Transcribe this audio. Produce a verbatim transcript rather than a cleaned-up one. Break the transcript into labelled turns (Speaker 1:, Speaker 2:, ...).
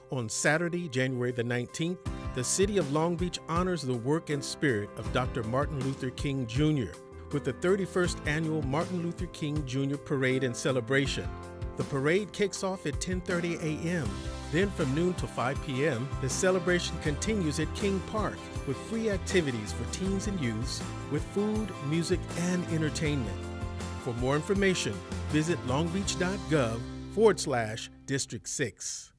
Speaker 1: On Saturday, January the nineteenth, the City of Long Beach honors the work and spirit of Doctor Martin Luther King Junior with the thirty-first Annual Martin Luther King Junior Parade and Celebration. The parade kicks off at ten thirty a m Then from noon to five p m, the celebration continues at King Park with free activities for teens and youths with food, music, and entertainment. For more information, visit longbeach.gov forward slash District six.